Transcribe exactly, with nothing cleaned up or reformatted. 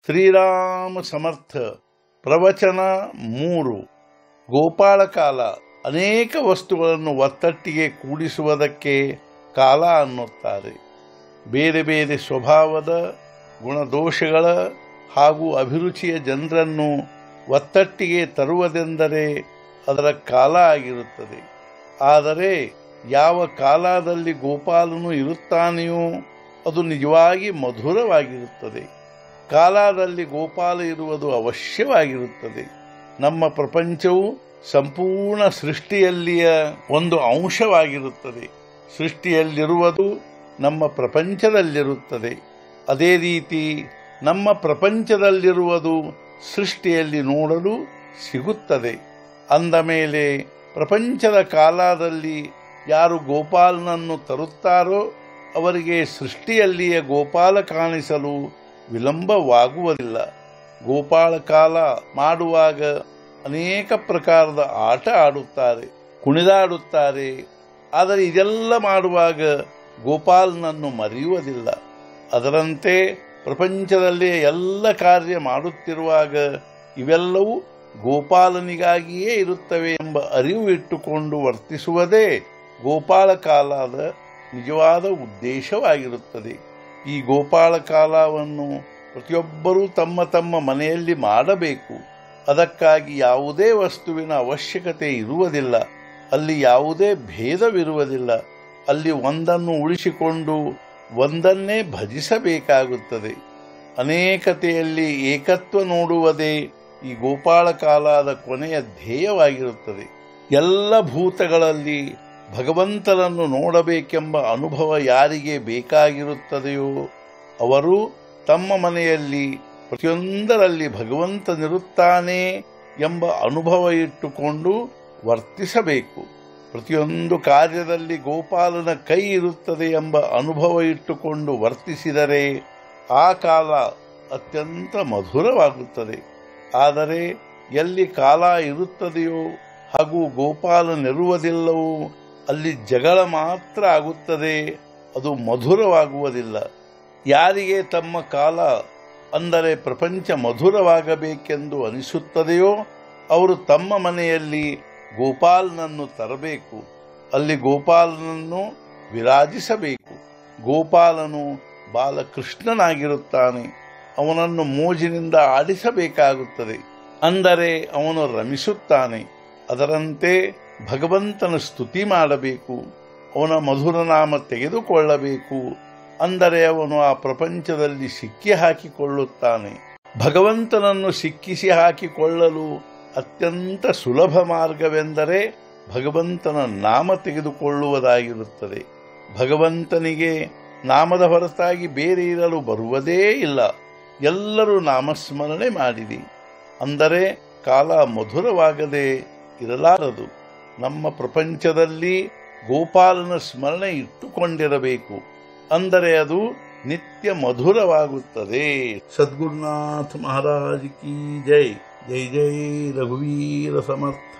ಶ್ರೀರಾಮ ಸಮರ್ಥ. ಪ್ರವಚನ ಮೂರು. ಗೋಪಾಳಕಾಲ. ಅನೇಕ ವಸ್ತುಗಳನ್ನು ಒತ್ತಟ್ಟಿಗೆ ಕೂಡಿಸುವುದಕ್ಕೆ ಕಾಲ ಅನ್ನುತ್ತಾರೆ. ಬೇರೆ ಬೇರೆ ಸ್ವಭಾವದ ಗುಣದೋಷಗಳ ಹಾಗೂ ಅಭಿರುಚಿಯ ಜನರನ್ನು ಒತ್ತಟ್ಟಿಗೆ ತರುವುದೆಂದರೆ ಅದರ ಕಾಲ ಆಗಿರುತ್ತದೆ. ಆದರೆ ಯಾವ ಕಾಲದಲ್ಲಿ ಗೋಪಾಲನು ಇರುತ್ತಾನೆಯೋ ಅದು ನಿಜವಾಗಿ ಮಧುರವಾಗಿರುತ್ತದೆ. ಕಾಲದಲ್ಲಿ ಗೋಪಾಲ ಇರುವುದು ಅವಶ್ಯವಾಗಿರುತ್ತದೆ. ನಮ್ಮ ಪ್ರಪಂಚವು ಸಂಪೂರ್ಣ ಸೃಷ್ಟಿಯಲ್ಲಿಯ ಒಂದು ಅಂಶವಾಗಿರುತ್ತದೆ. ಸೃಷ್ಟಿಯಲ್ಲಿರುವುದು ನಮ್ಮ ಪ್ರಪಂಚದಲ್ಲಿರುತ್ತದೆ. ಅದೇ ರೀತಿ ನಮ್ಮ ಪ್ರಪಂಚದಲ್ಲಿರುವುದು ಸೃಷ್ಟಿಯಲ್ಲಿ ನೋಡಲು ಸಿಗುತ್ತದೆ. ಅಂದ ಮೇಲೆ ಪ್ರಪಂಚದ ಕಾಲದಲ್ಲಿ ಯಾರು ಗೋಪಾಲನನ್ನು ತರುತ್ತಾರೋ ಅವರಿಗೆ ಸೃಷ್ಟಿಯಲ್ಲಿಯ ಗೋಪಾಲ ಕಾಣಿಸಲು ವಿಳಂಬವಾಗುವುದಿಲ್ಲ. ಗೋಪಾಲ ಕಾಲ ಮಾಡುವಾಗ ಅನೇಕ ಪ್ರಕಾರದ ಆಟ ಆಡುತ್ತಾರೆ, ಕುಣಿದಾಡುತ್ತಾರೆ. ಆದರೆ ಇದೆಲ್ಲ ಮಾಡುವಾಗ ಗೋಪಾಲನನ್ನು ಮರೆಯುವುದಿಲ್ಲ. ಅದರಂತೆ ಪ್ರಪಂಚದಲ್ಲಿ ಎಲ್ಲ ಕಾರ್ಯ ಮಾಡುತ್ತಿರುವಾಗ ಇವೆಲ್ಲವೂ ಗೋಪಾಲನಿಗಾಗಿಯೇ ಇರುತ್ತವೆ ಎಂಬ ಅರಿವು ಇಟ್ಟುಕೊಂಡು ವರ್ತಿಸುವುದೇ ಗೋಪಾಲ ಕಾಲದ ನಿಜವಾದ ಉದ್ದೇಶವಾಗಿರುತ್ತದೆ. ಈ ಗೋಪಾಲ ಕಾಲವನ್ನು ಪ್ರತಿಯೊಬ್ಬರೂ ತಮ್ಮ ತಮ್ಮ ಮನೆಯಲ್ಲಿ ಮಾಡಬೇಕು. ಅದಕ್ಕಾಗಿ ಯಾವುದೇ ವಸ್ತುವಿನ ಅವಶ್ಯಕತೆ ಇರುವುದಿಲ್ಲ. ಅಲ್ಲಿ ಯಾವುದೇ ಭೇದವಿರುವುದಿಲ್ಲ. ಅಲ್ಲಿ ಒಂದನ್ನು ಉಳಿಸಿಕೊಂಡು ಒಂದನ್ನೇ ಭಜಿಸಬೇಕಾಗುತ್ತದೆ. ಅನೇಕತೆಯಲ್ಲಿ ಏಕತ್ವ ನೋಡುವುದೇ ಈ ಗೋಪಾಳ ಕಾಲದ ಕೊನೆಯ ಧ್ಯೇಯವಾಗಿರುತ್ತದೆ. ಎಲ್ಲ ಭೂತಗಳಲ್ಲಿ ಭಗವಂತನನ್ನು ನೋಡಬೇಕೆಂಬ ಅನುಭವ ಯಾರಿಗೆ ಬೇಕಾಗಿರುತ್ತದೆಯೋ ಅವರು ತಮ್ಮ ಮನೆಯಲ್ಲಿ ಪ್ರತಿಯೊಂದರಲ್ಲಿ ಭಗವಂತನಿರುತ್ತಾನೆ ಎಂಬ ಅನುಭವ ಇಟ್ಟುಕೊಂಡು ವರ್ತಿಸಬೇಕು. ಪ್ರತಿಯೊಂದು ಕಾರ್ಯದಲ್ಲಿ ಗೋಪಾಲನ ಕೈ ಇರುತ್ತದೆ ಎಂಬ ಅನುಭವ ಇಟ್ಟುಕೊಂಡು ವರ್ತಿಸಿದರೆ ಆ ಕಾಲ ಅತ್ಯಂತ ಮಧುರವಾಗುತ್ತದೆ. ಆದರೆ ಎಲ್ಲಿ ಕಾಲ ಇರುತ್ತದೆಯೋ ಹಾಗೂ ಗೋಪಾಲನಿರುವುದಿಲ್ಲವೋ ಅಲ್ಲಿ ಜಗಳ ಮಾತ್ರ ಆಗುತ್ತದೆ. ಅದು ಮಧುರವಾಗುವುದಿಲ್ಲ. ಯಾರಿಗೆ ತಮ್ಮ ಕಾಲ ಅಂದರೆ ಪ್ರಪಂಚ ಮಧುರವಾಗಬೇಕೆಂದು ಅನಿಸುತ್ತದೆಯೋ ಅವರು ತಮ್ಮ ಮನೆಯಲ್ಲಿ ಗೋಪಾಲನನ್ನು ತರಬೇಕು. ಅಲ್ಲಿ ಗೋಪಾಲನನ್ನು ವಿರಾಜಿಸಬೇಕು. ಗೋಪಾಲನು ಬಾಲಕೃಷ್ಣನಾಗಿರುತ್ತಾನೆ. ಅವನನ್ನು ಮೋಜಿನಿಂದ ಆಡಿಸಬೇಕಾಗುತ್ತದೆ. ಅಂದರೆ ಅವನು ರಮಿಸುತ್ತಾನೆ. ಅದರಂತೆ ಭಗವಂತನ ಸ್ತುತಿ ಮಾಡಬೇಕು. ಅವನ ಮಧುರನಾಮ ತೆಗೆದುಕೊಳ್ಳಬೇಕು. ಅಂದರೆ ಅವನು ಆ ಪ್ರಪಂಚದಲ್ಲಿ ಸಿಕ್ಕಿ ಹಾಕಿಕೊಳ್ಳುತ್ತಾನೆ. ಭಗವಂತನನ್ನು ಸಿಕ್ಕಿಸಿ ಹಾಕಿಕೊಳ್ಳಲು ಅತ್ಯಂತ ಸುಲಭ ಮಾರ್ಗವೆಂದರೆ ಭಗವಂತನ ನಾಮ ತೆಗೆದುಕೊಳ್ಳುವುದಾಗಿರುತ್ತದೆ. ಭಗವಂತನಿಗೆ ನಾಮದ ಹೊರತಾಗಿ ಬೇರೆ ಇರಲು ಬರುವುದೇ ಇಲ್ಲ. ಎಲ್ಲರೂ ನಾಮಸ್ಮರಣೆ ಮಾಡಿರಿ. ಅಂದರೆ ಕಾಲ ಮಧುರವಾಗದೆ ಇರಲಾರದು. ನಮ್ಮ ಪ್ರಪಂಚದಲ್ಲಿ ಗೋಪಾಲನ ಸ್ಮರಣೆ ಇಟ್ಟುಕೊಂಡಿರಬೇಕು. ಅಂದರೆ ಅದು ನಿತ್ಯ ಮಧುರವಾಗುತ್ತದೆ. ಸದ್ಗುರುನಾಥ ಮಹಾರಾಜ್ ಕಿ ಜೈ. ಜೈ ಜೈ ರಘುವೀರ ಸಮರ್ಥ.